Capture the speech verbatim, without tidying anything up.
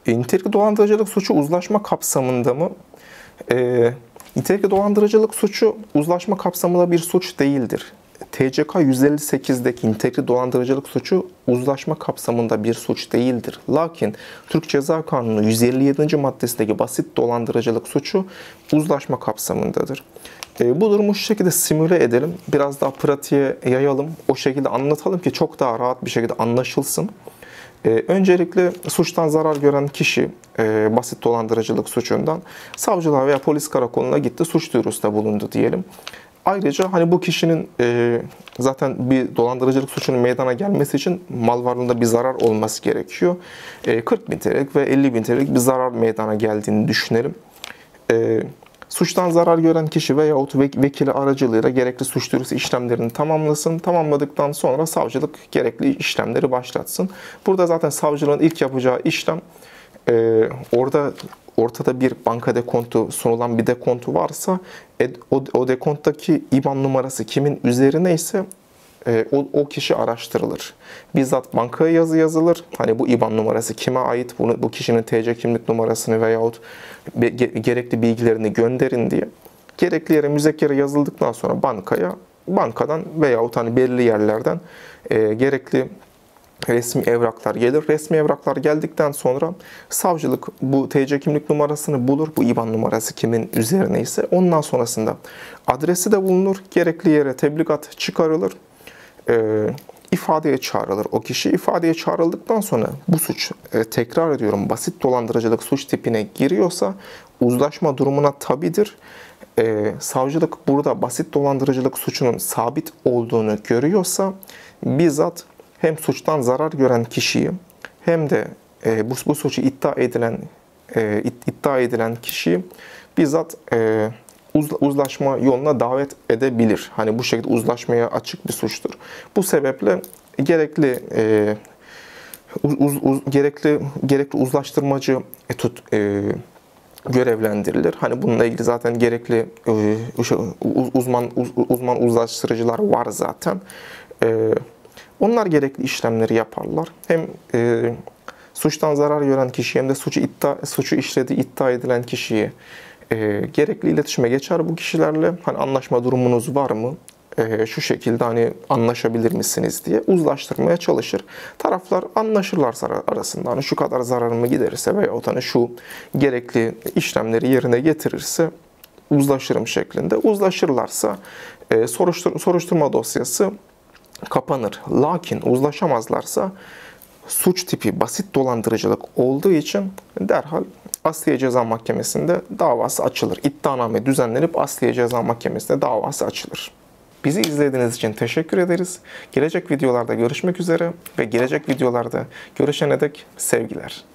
E, nitelikli dolandırıcılık suçu uzlaşma kapsamında mı? E, nitelikli dolandırıcılık suçu uzlaşma kapsamında bir suç değildir. T C K yüz elli sekizdeki nitelikli dolandırıcılık suçu uzlaşma kapsamında bir suç değildir. Lakin Türk Ceza Kanunu yüz elli yedinci maddesindeki basit dolandırıcılık suçu uzlaşma kapsamındadır. E, bu durumu şu şekilde simüle edelim. Biraz daha pratiğe yayalım. O şekilde anlatalım ki çok daha rahat bir şekilde anlaşılsın. Ee, öncelikle suçtan zarar gören kişi e, basit dolandırıcılık suçundan savcılığa veya polis karakoluna gitti, suç duyurusunda bulundu diyelim. Ayrıca hani bu kişinin e, zaten bir dolandırıcılık suçunun meydana gelmesi için mal varlığında bir zarar olması gerekiyor. E, kırk bin T L'lik ve elli bin T L'lik bir zarar meydana geldiğini düşünelim. E, Suçtan zarar gören kişi veyahut vekili aracılığıyla gerekli suç duyurusu işlemlerini tamamlasın. Tamamladıktan sonra savcılık gerekli işlemleri başlatsın. Burada zaten savcılığın ilk yapacağı işlem e, orada ortada bir banka dekontu sunulan bir dekontu varsa e, o, o dekonttaki İ B A N numarası kimin üzerine ise e, o, o kişi araştırılır. Bizzat bankaya yazı yazılır. Hani bu İ B A N numarası kime ait? Bunu, bu kişinin T C kimlik numarasını veyahut gerekli bilgilerini gönderin diye. Gerekli yere müzekkere yazıldıktan sonra bankaya, bankadan veyahut hani belirli yerlerden e, gerekli resmi evraklar gelir. Resmi evraklar geldikten sonra savcılık bu T C kimlik numarasını bulur. Bu İ B A N numarası kimin üzerine ise ondan sonrasında adresi de bulunur. Gerekli yere tebligat çıkarılır. E, ifadeye çağrılır. O kişi ifadeye çağrıldıktan sonra bu suç, e, tekrar ediyorum, basit dolandırıcılık suç tipine giriyorsa uzlaşma durumuna tabidir. E, savcılık burada basit dolandırıcılık suçunun sabit olduğunu görüyorsa bizzat hem suçtan zarar gören kişiyi hem de e, bu, bu suçu iddia edilen e, iddia edilen kişiyi bizzat e, uzlaşma yoluna davet edebilir. Hani bu şekilde uzlaşmaya açık bir suçtur. Bu sebeple gerekli e, uz, uz, gerekli gerekli uzlaştırmacı tut e, görevlendirilir. Hani bununla ilgili zaten gerekli e, uzman uz, uzman uzlaştırıcılar var zaten. E, onlar gerekli işlemleri yaparlar. Hem e, suçtan zarar gören kişi hem de suçu iddia suçu işlediği iddia edilen kişiyi E, gerekli iletişime geçer bu kişilerle. Hani anlaşma durumunuz var mı? E, şu şekilde hani anlaşabilir misiniz diye uzlaştırmaya çalışır. Taraflar anlaşırlarsa arasında hani şu kadar zararımı giderirse veyahut hani şu gerekli işlemleri yerine getirirse uzlaşırım şeklinde uzlaşırlarsa e, soruştur soruşturma dosyası kapanır. Lakin uzlaşamazlarsa suç tipi basit dolandırıcılık olduğu için derhal Asliye Ceza Mahkemesi'nde davası açılır. İddianame düzenlenip Asliye Ceza Mahkemesi'nde davası açılır. Bizi izlediğiniz için teşekkür ederiz. Gelecek videolarda görüşmek üzere ve gelecek videolarda görüşene dek sevgiler.